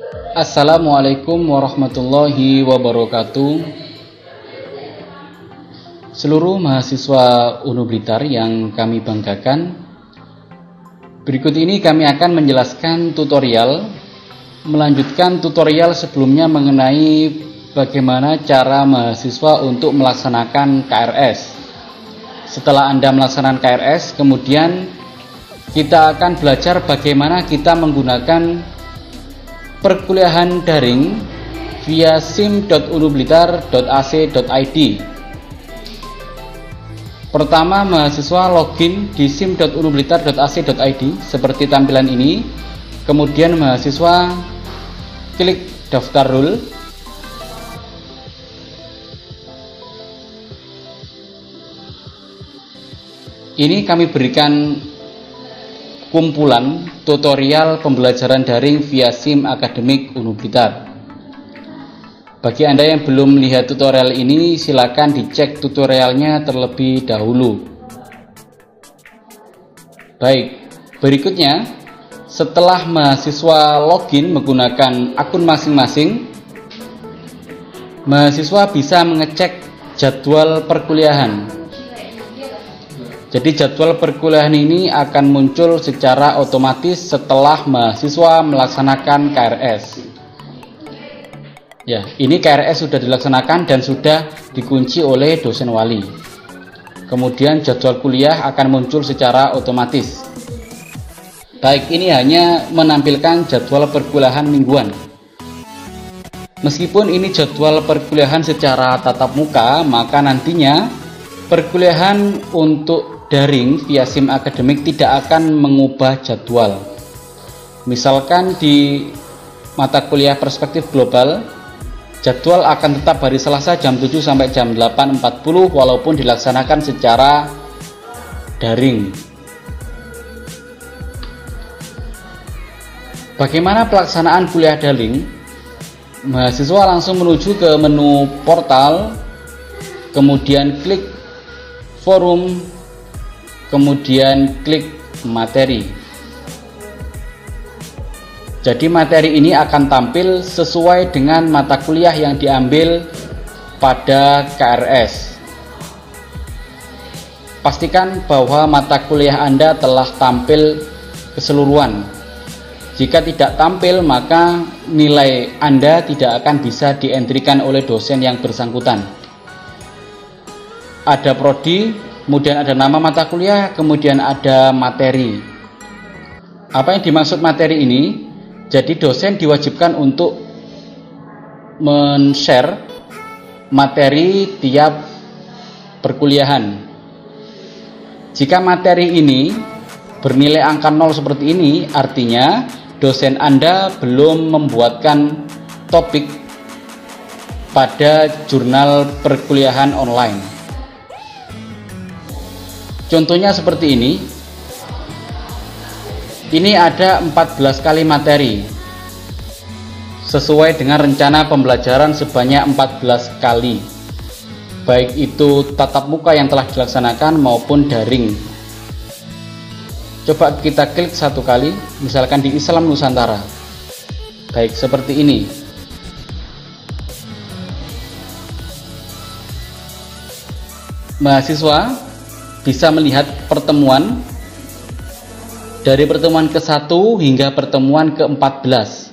Assalamualaikum warahmatullahi wabarakatuh. Seluruh mahasiswa UNU Blitar yang kami banggakan, berikut ini kami akan menjelaskan melanjutkan tutorial sebelumnya mengenai bagaimana cara mahasiswa untuk melaksanakan KRS. Setelah Anda melaksanakan KRS, kemudian kita akan belajar bagaimana kita menggunakan perkuliahan daring via sim.unublitar.ac.id. Pertama, mahasiswa login di sim.unublitar.ac.id seperti tampilan ini. Kemudian mahasiswa klik daftar rule. Ini kami berikan kumpulan tutorial pembelajaran daring via SIM Akademik UNU Blitar. Bagi Anda yang belum melihat tutorial ini, silakan dicek tutorialnya terlebih dahulu. Baik, berikutnya setelah mahasiswa login menggunakan akun masing-masing, mahasiswa bisa mengecek jadwal perkuliahan. Jadi jadwal perkuliahan ini akan muncul secara otomatis setelah mahasiswa melaksanakan KRS. Ya, ini KRS sudah dilaksanakan dan sudah dikunci oleh dosen wali. Kemudian jadwal kuliah akan muncul secara otomatis. Baik, ini hanya menampilkan jadwal perkuliahan mingguan. Meskipun ini jadwal perkuliahan secara tatap muka, maka nantinya perkuliahan untuk daring via SIM Akademik tidak akan mengubah jadwal. Misalkan di mata kuliah perspektif global, jadwal akan tetap hari Selasa jam 7 sampai jam 8.40 walaupun dilaksanakan secara daring. Bagaimana pelaksanaan kuliah daring? Mahasiswa langsung menuju ke menu portal, kemudian klik forum, kemudian klik materi. Jadi materi ini akan tampil sesuai dengan mata kuliah yang diambil pada KRS. Pastikan bahwa mata kuliah Anda telah tampil keseluruhan. Jika tidak tampil, maka nilai Anda tidak akan bisa dientrikan oleh dosen yang bersangkutan. Ada prodi, kemudian ada nama mata kuliah, kemudian ada materi. Apa yang dimaksud materi ini? Jadi dosen diwajibkan untuk men-share materi tiap perkuliahan. Jika materi ini bernilai angka 0 seperti ini, artinya dosen Anda belum membuatkan topik pada jurnal perkuliahan online. Contohnya seperti ini. Ini ada 14 kali materi sesuai dengan rencana pembelajaran sebanyak 14 kali, baik itu tatap muka yang telah dilaksanakan maupun daring. Coba kita klik satu kali, misalkan di Islam Nusantara. Baik, seperti ini. Mahasiswa bisa melihat pertemuan dari pertemuan ke-1 hingga pertemuan ke-14.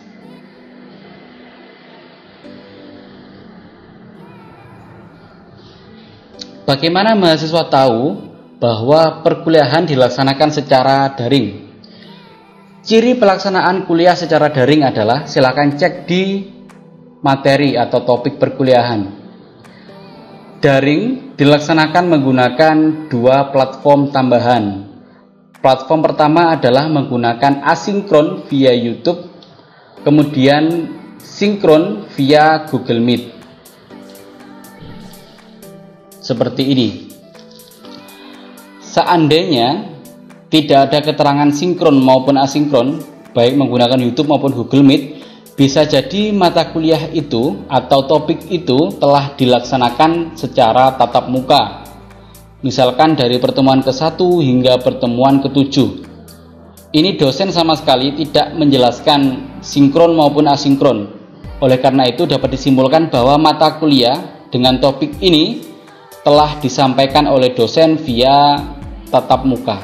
Bagaimana mahasiswa tahu bahwa perkuliahan dilaksanakan secara daring? Ciri pelaksanaan kuliah secara daring adalah silakan cek di materi atau topik perkuliahan. Daring dilaksanakan menggunakan dua platform tambahan. Platform pertama adalah menggunakan asinkron via YouTube, kemudian sinkron via Google Meet. Seperti ini. Seandainya tidak ada keterangan sinkron maupun asinkron, baik menggunakan YouTube maupun Google Meet, bisa jadi mata kuliah itu atau topik itu telah dilaksanakan secara tatap muka. Misalkan dari pertemuan ke-1 hingga pertemuan ke-7. Ini dosen sama sekali tidak menjelaskan sinkron maupun asinkron. Oleh karena itu dapat disimpulkan bahwa mata kuliah dengan topik ini telah disampaikan oleh dosen via tatap muka.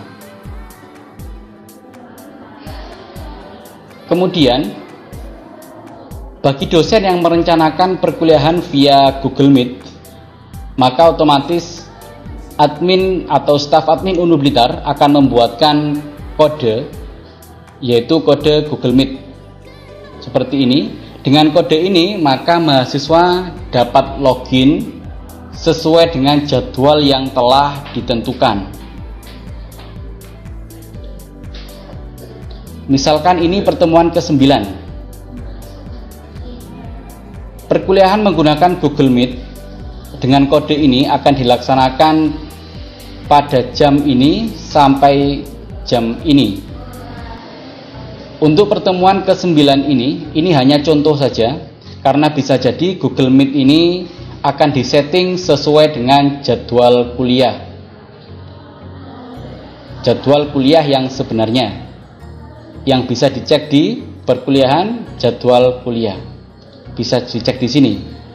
Kemudian, bagi dosen yang merencanakan perkuliahan via Google Meet, maka otomatis admin atau staf admin UNU Blitar akan membuatkan kode, yaitu kode Google Meet seperti ini. Dengan kode ini maka mahasiswa dapat login sesuai dengan jadwal yang telah ditentukan. Misalkan ini pertemuan ke-9. Perkuliahan menggunakan Google Meet dengan kode ini akan dilaksanakan pada jam ini sampai jam ini. Untuk pertemuan ke-9 ini hanya contoh saja, karena bisa jadi Google Meet ini akan disetting sesuai dengan jadwal kuliah. Jadwal kuliah yang sebenarnya, yang bisa dicek di perkuliahan jadwal kuliah. Bisa dicek di sini.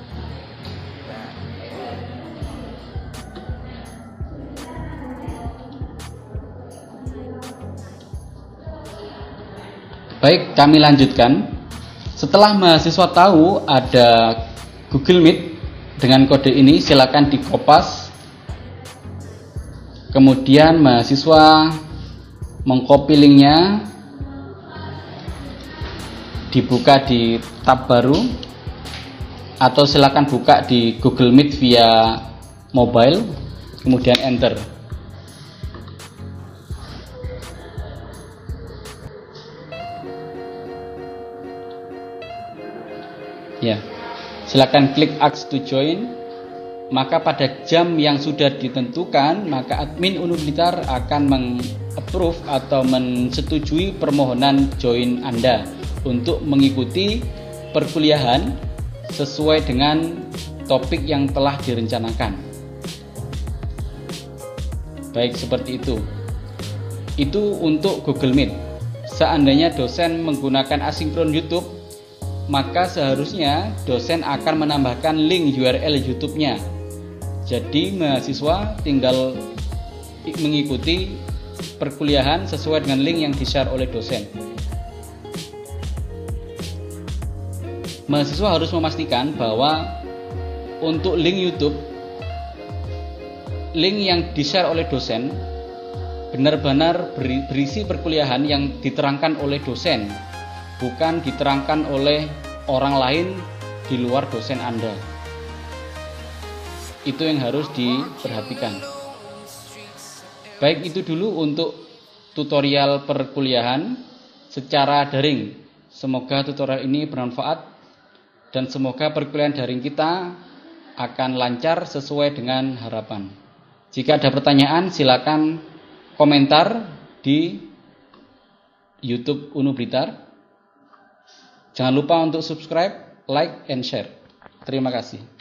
Baik, kami lanjutkan. Setelah mahasiswa tahu ada Google Meet dengan kode ini, silakan dikopas. Kemudian mahasiswa mengcopy linknya, dibuka di tab baru, atau silakan buka di Google Meet via mobile, kemudian enter. Ya, silakan klik Ask to Join. Maka pada jam yang sudah ditentukan, maka admin UNU Blitar akan meng-approve atau mensetujui permohonan join Anda untuk mengikuti perkuliahan sesuai dengan topik yang telah direncanakan. Baik, seperti itu. Itu untuk Google Meet. Seandainya dosen menggunakan asinkron YouTube, maka seharusnya dosen akan menambahkan link URL YouTube-nya. Jadi mahasiswa tinggal mengikuti perkuliahan sesuai dengan link yang di-share oleh dosen. Mahasiswa harus memastikan bahwa untuk link YouTube, link yang di-share oleh dosen benar-benar berisi perkuliahan yang diterangkan oleh dosen, bukan diterangkan oleh orang lain di luar dosen Anda. Itu yang harus diperhatikan. Baik, itu dulu untuk tutorial perkuliahan secara daring. Semoga tutorial ini bermanfaat dan semoga perkuliahan daring kita akan lancar sesuai dengan harapan. Jika ada pertanyaan, silakan komentar di YouTube UNU Blitar. Jangan lupa untuk subscribe, like, and share. Terima kasih.